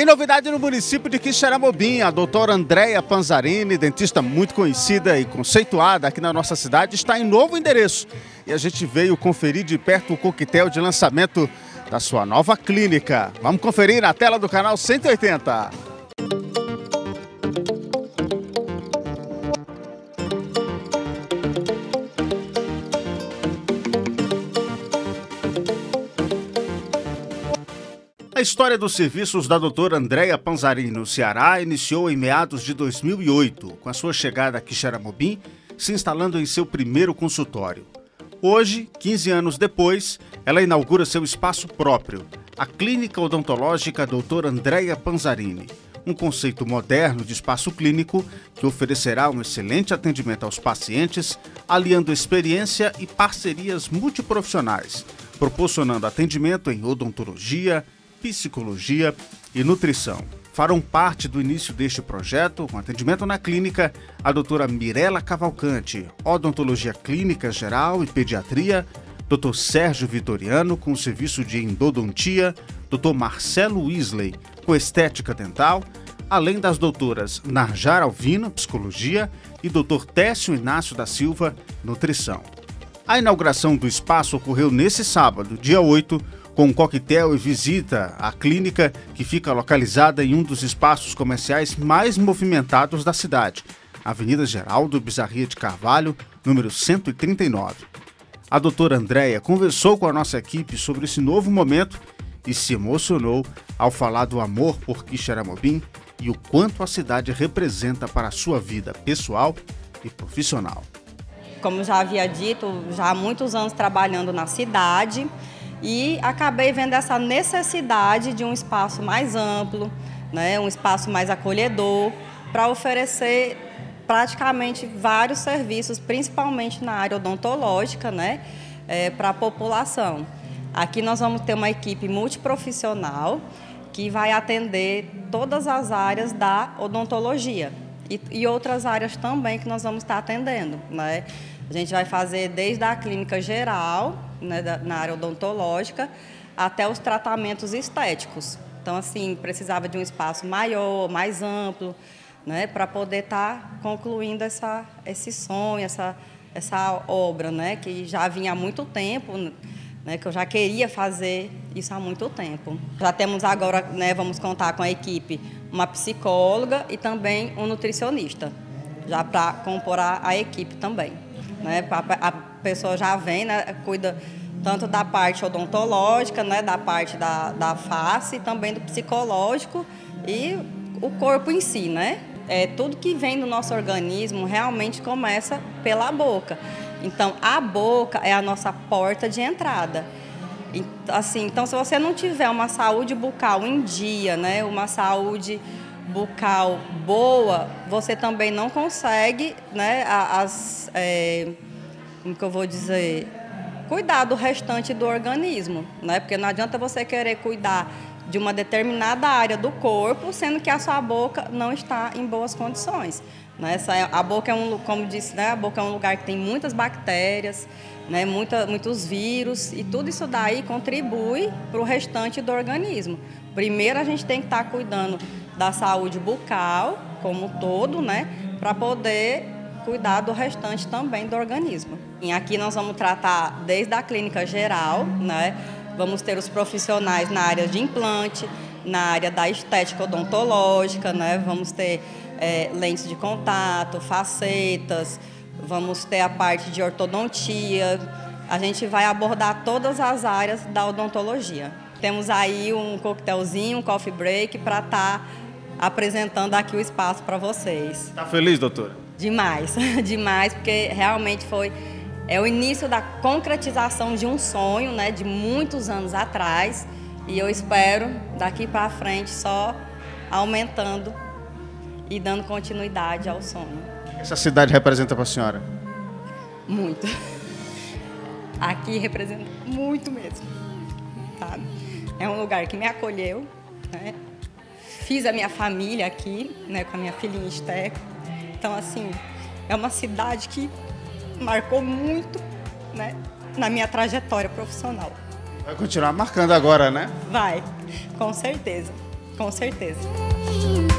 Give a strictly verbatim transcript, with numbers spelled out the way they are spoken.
novidade no município de Quixeramobim, a doutora Andréia Panzarini, dentista muito conhecida e conceituada aqui na nossa cidade, está em novo endereço. E a gente veio conferir de perto o coquetel de lançamento da sua nova clínica. Vamos conferir na tela do canal cento e oitenta. A história dos serviços da doutora Andréia Panzarini no Ceará iniciou em meados de dois mil e oito, com a sua chegada a Quixeramobim, se instalando em seu primeiro consultório. Hoje, quinze anos depois, ela inaugura seu espaço próprio, a Clínica Odontológica doutora Andréia Panzarini, um conceito moderno de espaço clínico que oferecerá um excelente atendimento aos pacientes, aliando experiência e parcerias multiprofissionais, proporcionando atendimento em odontologia, psicologia e nutrição. Farão parte do início deste projeto, com atendimento na clínica, a doutora Mirela Cavalcante, odontologia clínica geral e pediatria, doutor Sérgio Vitoriano, com o serviço de endodontia, doutor Marcelo Weasley, com estética dental, além das doutoras Narjar Alvino, psicologia, e doutor Técio Inácio da Silva, nutrição. A inauguração do espaço ocorreu nesse sábado, dia oito, com um coquetel e visita à clínica, que fica localizada em um dos espaços comerciais mais movimentados da cidade, Avenida Geraldo Bizarria de Carvalho, número cento e trinta e nove. A doutora Andréia conversou com a nossa equipe sobre esse novo momento e se emocionou ao falar do amor por Quixeramobim e o quanto a cidade representa para a sua vida pessoal e profissional. Como já havia dito, já há muitos anos trabalhando na cidade, e acabei vendo essa necessidade de um espaço mais amplo, né, um espaço mais acolhedor, para oferecer praticamente vários serviços, principalmente na área odontológica, né, é, para a população. Aqui nós vamos ter uma equipe multiprofissional que vai atender todas as áreas da odontologia e, e outras áreas também que nós vamos estar atendendo, né? A gente vai fazer desde a clínica geral, né, da, na área odontológica, até os tratamentos estéticos. Então, assim, precisava de um espaço maior, mais amplo, né, para poder estar concluindo essa, esse sonho, essa, essa obra, né, que já vinha há muito tempo, né, que eu já queria fazer isso há muito tempo. Já temos agora, né, vamos contar com a equipe, uma psicóloga e também um nutricionista, já para compor a, a equipe também. Né, a pessoa já vem, né, cuida tanto da parte odontológica, né, da parte da, da face, também do psicológico e o corpo em si, né? É, tudo que vem do nosso organismo realmente começa pela boca. Então, a boca é a nossa porta de entrada. E, assim, então, se você não tiver uma saúde bucal em dia, né, uma saúde bucal boa, você também não consegue, né, as, é, como que eu vou dizer, cuidar do restante do organismo, né? Porque não adianta você querer cuidar de uma determinada área do corpo, sendo que a sua boca não está em boas condições, né? Essa é, a boca é um, como disse, né, a boca é um lugar que tem muitas bactérias, né, muita, muitos vírus, e tudo isso daí contribui para o restante do organismo. Primeiro a gente tem que estar cuidando da saúde bucal como um todo, né, para poder cuidar do restante também do organismo. E aqui nós vamos tratar desde a clínica geral, né, vamos ter os profissionais na área de implante, na área da estética odontológica, né, vamos ter é, lentes de contato, facetas, vamos ter a parte de ortodontia, a gente vai abordar todas as áreas da odontologia. Temos aí um coquetelzinho, um coffee break, para estar apresentando aqui o espaço para vocês. Está feliz, doutora? Demais, demais, porque realmente foi é o início da concretização de um sonho, né, de muitos anos atrás, e eu espero daqui para frente só aumentando e dando continuidade ao sonho. Essa cidade representa para a senhora? Muito. Aqui representa muito mesmo, sabe? É um lugar que me acolheu, né? Fiz a minha família aqui, né, com a minha filhinha Esteca. Então, assim, é uma cidade que marcou muito, né, na minha trajetória profissional. Vai continuar marcando agora, né? Vai, com certeza. Com certeza.